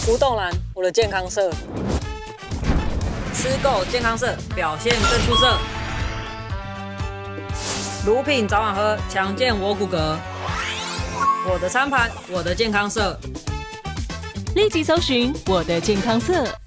吴栋蓝，我的健康色。吃够健康色，表现更出色。乳品早晚喝，强健我骨骼。我的餐盘，我的健康色。 立即搜寻我的健康色。